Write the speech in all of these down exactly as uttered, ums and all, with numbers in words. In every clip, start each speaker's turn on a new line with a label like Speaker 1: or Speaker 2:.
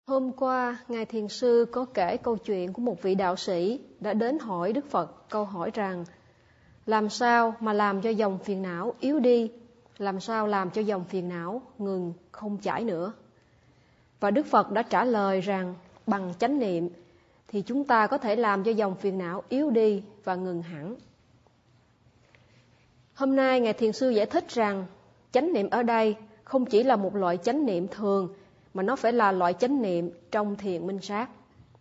Speaker 1: Hôm qua, Ngài Thiền Sư có kể câu chuyện của một vị đạo sĩ đã đến hỏi Đức Phật câu hỏi rằng làm sao mà làm cho dòng phiền não yếu đi, làm sao làm cho dòng phiền não ngừng không chảy nữa. Và Đức Phật đã trả lời rằng bằng chánh niệm thì chúng ta có thể làm cho dòng phiền não yếu đi và ngừng hẳn. Hôm nay Ngài Thiền Sư giải thích rằng chánh niệm ở đây không chỉ là một loại chánh niệm thường, mà nó phải là loại chánh niệm trong thiền minh sát.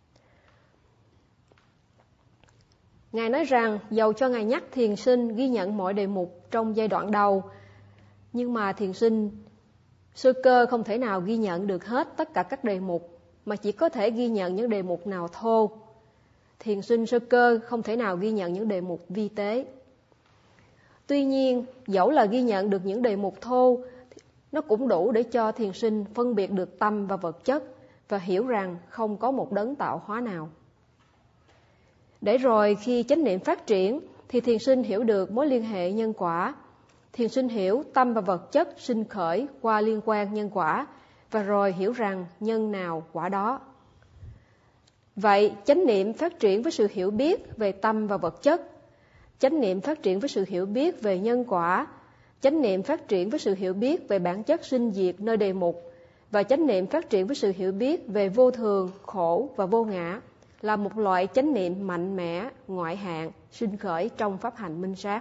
Speaker 1: Ngài nói rằng dầu cho Ngài nhắc thiền sinh ghi nhận mọi đề mục trong giai đoạn đầu, nhưng mà thiền sinh sơ cơ không thể nào ghi nhận được hết tất cả các đề mục, mà chỉ có thể ghi nhận những đề mục nào thô. Thiền sinh sơ cơ không thể nào ghi nhận những đề mục vi tế. Tuy nhiên, dẫu là ghi nhận được những đề mục thô, nó cũng đủ để cho thiền sinh phân biệt được tâm và vật chất và hiểu rằng không có một đấng tạo hóa nào. Để rồi khi chánh niệm phát triển thì thiền sinh hiểu được mối liên hệ nhân quả. Thiền sinh hiểu tâm và vật chất sinh khởi qua liên quan nhân quả và rồi hiểu rằng nhân nào quả đó. Vậy chánh niệm phát triển với sự hiểu biết về tâm và vật chất, chánh niệm phát triển với sự hiểu biết về nhân quả, chánh niệm phát triển với sự hiểu biết về bản chất sinh diệt nơi đề mục, và chánh niệm phát triển với sự hiểu biết về vô thường, khổ và vô ngã, là một loại chánh niệm mạnh mẽ, ngoại hạng, sinh khởi trong pháp hành minh sát.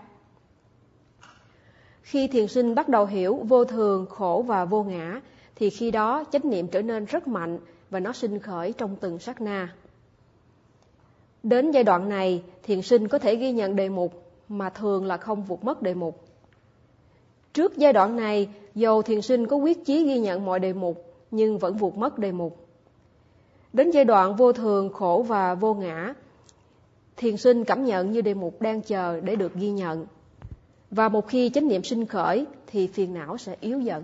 Speaker 1: Khi thiền sinh bắt đầu hiểu vô thường, khổ và vô ngã, thì khi đó chánh niệm trở nên rất mạnh và nó sinh khởi trong từng sát na. Đến giai đoạn này, thiền sinh có thể ghi nhận đề mục mà thường là không vụt mất đề mục. Trước giai đoạn này, dầu thiền sinh có quyết chí ghi nhận mọi đề mục, nhưng vẫn vụt mất đề mục. Đến giai đoạn vô thường, khổ và vô ngã, thiền sinh cảm nhận như đề mục đang chờ để được ghi nhận. Và một khi chánh niệm sinh khởi, thì phiền não sẽ yếu dần.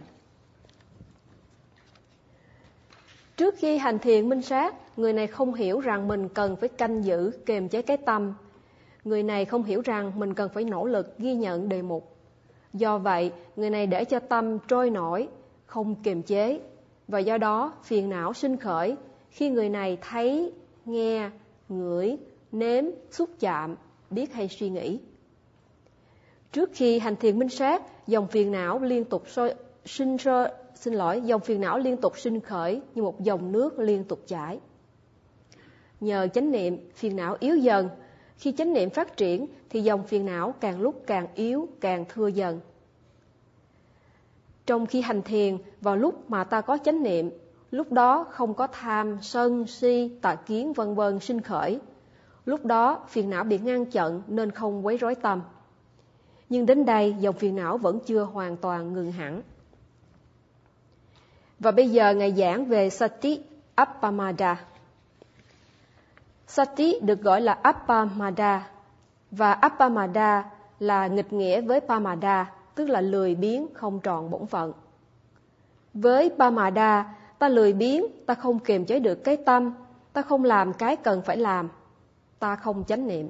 Speaker 1: Trước khi hành thiền minh sát, người này không hiểu rằng mình cần phải canh giữ, kiềm chế cái tâm. Người này không hiểu rằng mình cần phải nỗ lực ghi nhận đề mục. Do vậy, người này để cho tâm trôi nổi, không kiềm chế, và do đó phiền não sinh khởi khi người này thấy, nghe, ngửi, nếm, xúc chạm, biết hay suy nghĩ. Trước khi hành thiền minh sát, dòng phiền não liên tục sôi, sinh sôi, xin lỗi, dòng phiền não liên tục sinh khởi như một dòng nước liên tục chảy. Nhờ chánh niệm, phiền não yếu dần. Khi chánh niệm phát triển thì dòng phiền não càng lúc càng yếu, càng thưa dần. Trong khi hành thiền, vào lúc mà ta có chánh niệm, lúc đó không có tham, sân, si, tà kiến vân vân sinh khởi. Lúc đó phiền não bị ngăn chặn nên không quấy rối tâm. Nhưng đến đây dòng phiền não vẫn chưa hoàn toàn ngừng hẳn. Và bây giờ Ngài giảng về Sati Appamada. Sati được gọi là Appamada, và Appamada là nghịch nghĩa với Pamada, tức là lười biếng, không tròn bổn phận. Với Pamada, ta lười biếng, ta không kiềm chế được cái tâm, ta không làm cái cần phải làm, ta không chánh niệm.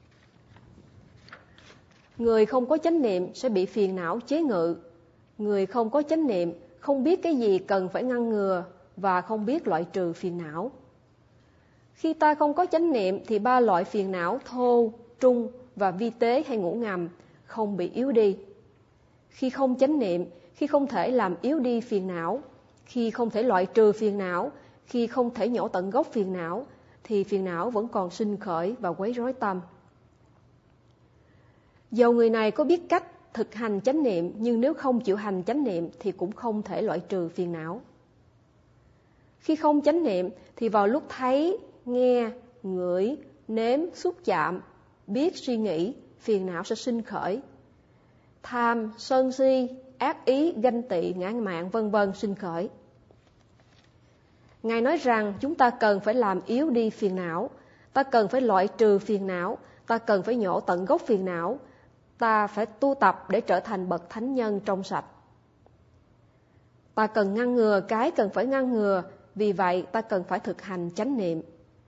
Speaker 1: Người không có chánh niệm sẽ bị phiền não chế ngự. Người không có chánh niệm không biết cái gì cần phải ngăn ngừa và không biết loại trừ phiền não. Khi ta không có chánh niệm thì ba loại phiền não thô, trung và vi tế hay ngủ ngầm không bị yếu đi. Khi không chánh niệm, khi không thể làm yếu đi phiền não, khi không thể loại trừ phiền não, khi không thể nhổ tận gốc phiền não, thì phiền não vẫn còn sinh khởi và quấy rối tâm. Dầu người này có biết cách thực hành chánh niệm, nhưng nếu không chịu hành chánh niệm thì cũng không thể loại trừ phiền não. Khi không chánh niệm thì vào lúc thấy, nghe, ngửi, nếm, xúc chạm, biết, suy nghĩ, phiền não sẽ sinh khởi. Tham, sân si, ác ý, ganh tị, ngã mạn vân vân sinh khởi. Ngài nói rằng chúng ta cần phải làm yếu đi phiền não, ta cần phải loại trừ phiền não, ta cần phải nhổ tận gốc phiền não, ta phải tu tập để trở thành bậc thánh nhân trong sạch. Ta cần ngăn ngừa cái cần phải ngăn ngừa, vì vậy ta cần phải thực hành chánh niệm.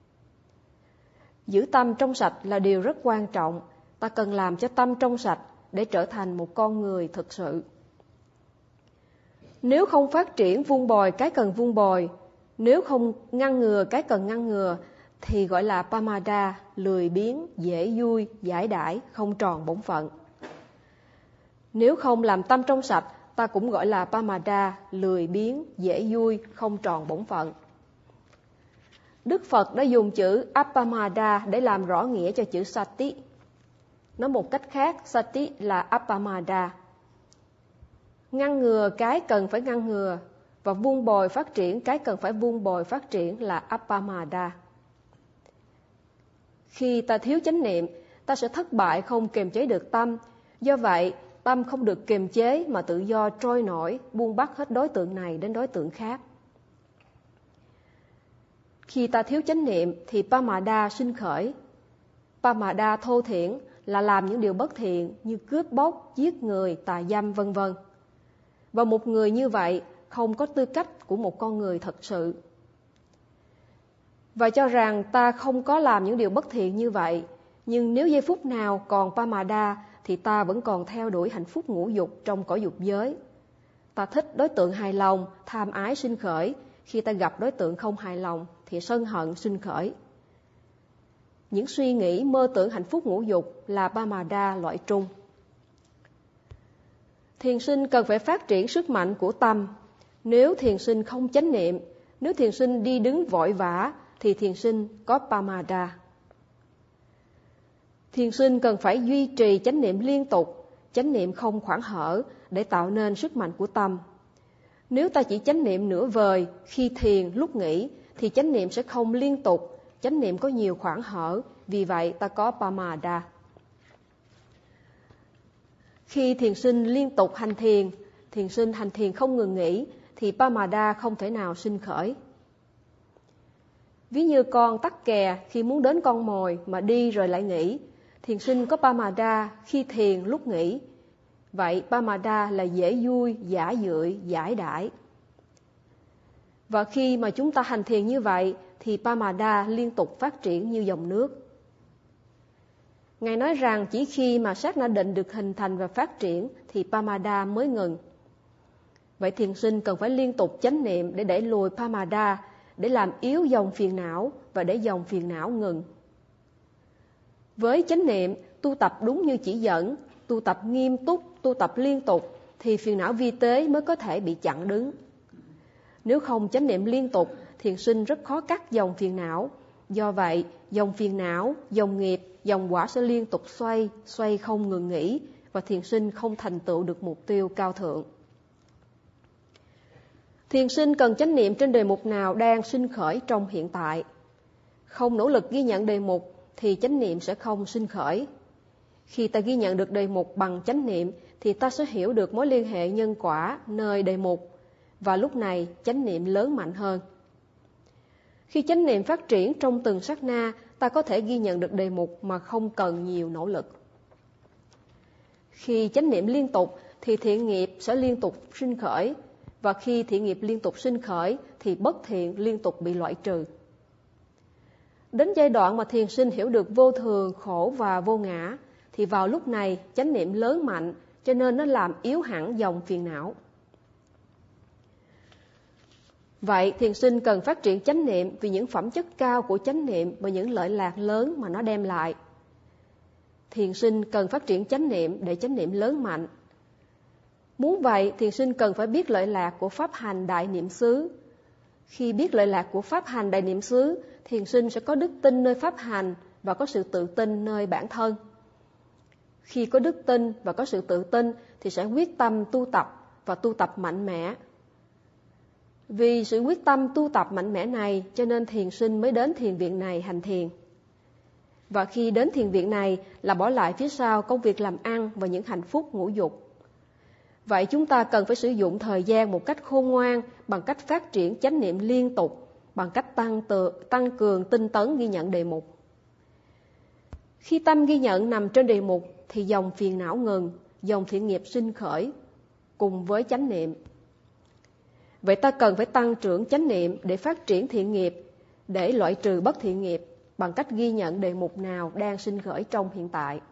Speaker 1: Giữ tâm trong sạch là điều rất quan trọng, ta cần làm cho tâm trong sạch để trở thành một con người thực sự. Nếu không phát triển vun bồi cái cần vun bồi, Nếu không ngăn ngừa cái cần ngăn ngừa thì gọi là pamada, lười biếng, dễ vui, giải đãi, không tròn bổn phận. Nếu không làm tâm trong sạch, ta cũng gọi là pamada, lười biếng, dễ vui, không tròn bổn phận. Đức Phật đã dùng chữ appamada để làm rõ nghĩa cho chữ sati. Nói một cách khác, sati là appamada. Ngăn ngừa cái cần phải ngăn ngừa và vun bồi phát triển cái cần phải vun bồi phát triển là appamada. Khi ta thiếu chánh niệm, ta sẽ thất bại không kiềm chế được tâm. Do vậy, tâm không được kiềm chế mà tự do trôi nổi, buông bắt hết đối tượng này đến đối tượng khác. Khi ta thiếu chánh niệm thì pamada sinh khởi. Pamada thô thiển là làm những điều bất thiện như cướp bóc, giết người, tà dâm vân vân. Và một người như vậy không có tư cách của một con người thật sự. Và cho rằng ta không có làm những điều bất thiện như vậy, nhưng nếu giây phút nào còn pamada thì ta vẫn còn theo đuổi hạnh phúc ngũ dục trong cõi dục giới. Ta thích đối tượng hài lòng, tham ái sinh khởi. Khi ta gặp đối tượng không hài lòng thì sân hận sinh khởi. Những suy nghĩ mơ tưởng hạnh phúc ngũ dục là pamada loại trung. Thiền sinh cần phải phát triển sức mạnh của tâm. Nếu thiền sinh không chánh niệm, nếu thiền sinh đi đứng vội vã thì thiền sinh có pamada. Thiền sinh cần phải duy trì chánh niệm liên tục, chánh niệm không khoảng hở để tạo nên sức mạnh của tâm. Nếu ta chỉ chánh niệm nửa vời, khi thiền, lúc nghỉ, thì chánh niệm sẽ không liên tục, chánh niệm có nhiều khoảng hở, vì vậy ta có pamada. Khi thiền sinh liên tục hành thiền, thiền sinh hành thiền không ngừng nghỉ, thì pamada không thể nào sinh khởi. Ví như con tắc kè khi muốn đến con mồi mà đi rồi lại nghỉ, thiền sinh có pamada khi thiền, lúc nghỉ. Vậy pamada là dễ vui, giả dưỡi, giải đãi. Và khi mà chúng ta hành thiền như vậy thì pamada liên tục phát triển như dòng nước. Ngài nói rằng chỉ khi mà sát na định được hình thành và phát triển thì pamada mới ngừng. Vậy thiền sinh cần phải liên tục chánh niệm để đẩy lùi pamada, để làm yếu dòng phiền não và để dòng phiền não ngừng. Với chánh niệm, tu tập đúng như chỉ dẫn, tu tập nghiêm túc, tu tập liên tục thì phiền não vi tế mới có thể bị chặn đứng. Nếu không chánh niệm liên tục, thiền sinh rất khó cắt dòng phiền não. Do vậy, dòng phiền não, dòng nghiệp, dòng quả sẽ liên tục xoay, xoay không ngừng nghỉ và thiền sinh không thành tựu được mục tiêu cao thượng. Thiền sinh cần chánh niệm trên đề mục nào đang sinh khởi trong hiện tại. Không nỗ lực ghi nhận đề mục thì chánh niệm sẽ không sinh khởi. Khi ta ghi nhận được đề mục bằng chánh niệm thì ta sẽ hiểu được mối liên hệ nhân quả nơi đề mục và lúc này chánh niệm lớn mạnh hơn. Khi chánh niệm phát triển trong từng sát na, ta có thể ghi nhận được đề mục mà không cần nhiều nỗ lực. Khi chánh niệm liên tục thì thiện nghiệp sẽ liên tục sinh khởi, và khi thiện nghiệp liên tục sinh khởi thì bất thiện liên tục bị loại trừ. Đến giai đoạn mà thiền sinh hiểu được vô thường, khổ và vô ngã, thì vào lúc này chánh niệm lớn mạnh, cho nên nó làm yếu hẳn dòng phiền não. Vậy thiền sinh cần phát triển chánh niệm vì những phẩm chất cao của chánh niệm và những lợi lạc lớn mà nó đem lại. Thiền sinh cần phát triển chánh niệm để chánh niệm lớn mạnh. Muốn vậy, thiền sinh cần phải biết lợi lạc của pháp hành đại niệm xứ. Khi biết lợi lạc của pháp hành đại niệm xứ, thiền sinh sẽ có đức tin nơi pháp hành và có sự tự tin nơi bản thân. Khi có đức tin và có sự tự tin thì sẽ quyết tâm tu tập và tu tập mạnh mẽ. Vì sự quyết tâm tu tập mạnh mẽ này cho nên thiền sinh mới đến thiền viện này hành thiền. Và khi đến thiền viện này là bỏ lại phía sau công việc làm ăn và những hạnh phúc ngũ dục. Vậy chúng ta cần phải sử dụng thời gian một cách khôn ngoan bằng cách phát triển chánh niệm liên tục, bằng cách tăng, tự, tăng cường tinh tấn ghi nhận đề mục. Khi tâm ghi nhận nằm trên đề mục thì dòng phiền não ngừng, dòng thiện nghiệp sinh khởi cùng với chánh niệm. Vậy ta cần phải tăng trưởng chánh niệm để phát triển thiện nghiệp, để loại trừ bất thiện nghiệp bằng cách ghi nhận đề mục nào đang sinh khởi trong hiện tại.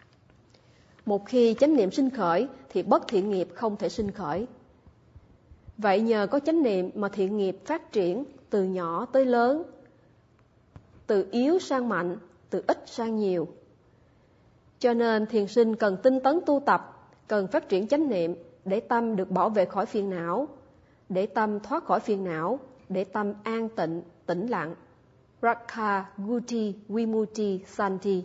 Speaker 1: Một khi chánh niệm sinh khởi thì bất thiện nghiệp không thể sinh khởi. Vậy nhờ có chánh niệm mà thiện nghiệp phát triển từ nhỏ tới lớn, từ yếu sang mạnh, từ ít sang nhiều. Cho nên thiền sinh cần tinh tấn tu tập, cần phát triển chánh niệm để tâm được bảo vệ khỏi phiền não, để tâm thoát khỏi phiền não, để tâm an tịnh, tĩnh lặng. Rakha Guti Vimutti Santi.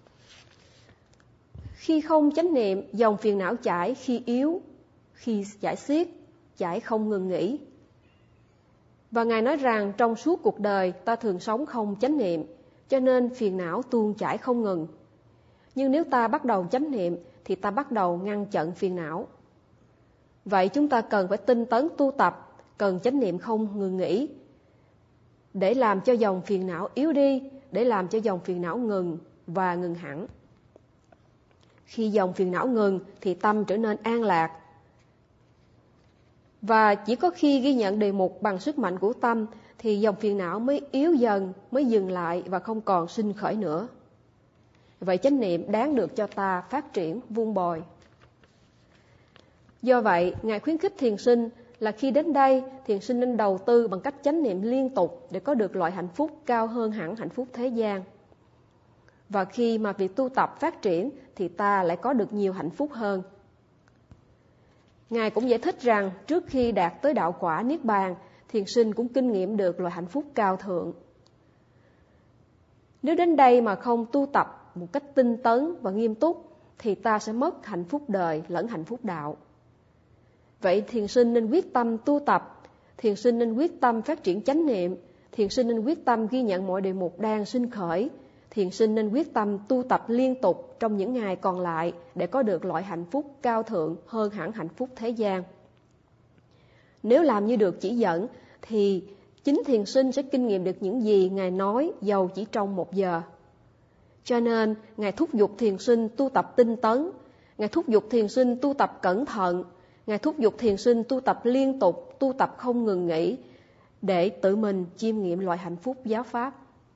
Speaker 1: Khi không chánh niệm, dòng phiền não chảy khi yếu, khi chảy xiết, chảy không ngừng nghỉ. Và Ngài nói rằng trong suốt cuộc đời ta thường sống không chánh niệm, cho nên phiền não tuôn chảy không ngừng. Nhưng nếu ta bắt đầu chánh niệm thì ta bắt đầu ngăn chặn phiền não. Vậy chúng ta cần phải tinh tấn tu tập, cần chánh niệm không ngừng nghỉ, để làm cho dòng phiền não yếu đi, để làm cho dòng phiền não ngừng và ngừng hẳn. Khi dòng phiền não ngừng thì tâm trở nên an lạc. Và chỉ có khi ghi nhận đề mục bằng sức mạnh của tâm thì dòng phiền não mới yếu dần, mới dừng lại và không còn sinh khởi nữa. Vậy chánh niệm đáng được cho ta phát triển vun bồi. Do vậy, Ngài khuyến khích thiền sinh là khi đến đây, thiền sinh nên đầu tư bằng cách chánh niệm liên tục để có được loại hạnh phúc cao hơn hẳn hạnh phúc thế gian. Và khi mà việc tu tập phát triển thì ta lại có được nhiều hạnh phúc hơn. Ngài cũng giải thích rằng trước khi đạt tới đạo quả Niết Bàn, thiền sinh cũng kinh nghiệm được loại hạnh phúc cao thượng. Nếu đến đây mà không tu tập một cách tinh tấn và nghiêm túc thì ta sẽ mất hạnh phúc đời lẫn hạnh phúc đạo. Vậy thiền sinh nên quyết tâm tu tập, thiền sinh nên quyết tâm phát triển chánh niệm, thiền sinh nên quyết tâm ghi nhận mọi đề mục đang sinh khởi, thiền sinh nên quyết tâm tu tập liên tục trong những ngày còn lại để có được loại hạnh phúc cao thượng hơn hẳn hạnh phúc thế gian. Nếu làm như được chỉ dẫn thì chính thiền sinh sẽ kinh nghiệm được những gì Ngài nói dầu chỉ trong một giờ. Cho nên Ngài thúc giục thiền sinh tu tập tinh tấn, Ngài thúc giục thiền sinh tu tập cẩn thận, Ngài thúc giục thiền sinh tu tập liên tục, tu tập không ngừng nghỉ để tự mình chiêm nghiệm loại hạnh phúc giáo pháp.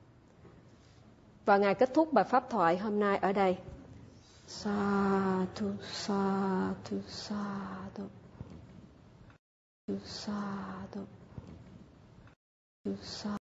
Speaker 1: Và Ngài kết thúc bài pháp thoại hôm nay ở đây. Sadhu, sadhu, sadhu, sadhu, sadhu.